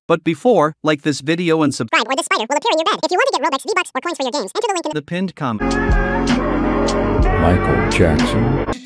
But before, like this video and subscribe or this spider will appear in your bed. If you want to get Robux, V-Bucks, or coins for your games, enter the link in the pinned comment. Michael Jackson.